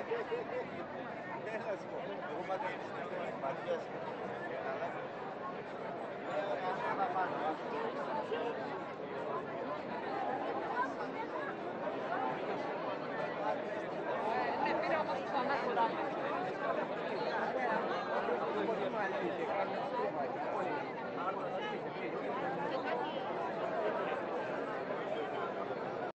να σου πω. Εγώ πάντα Ματίας. Ναι, πήρα όμως ξανά κουράγιο.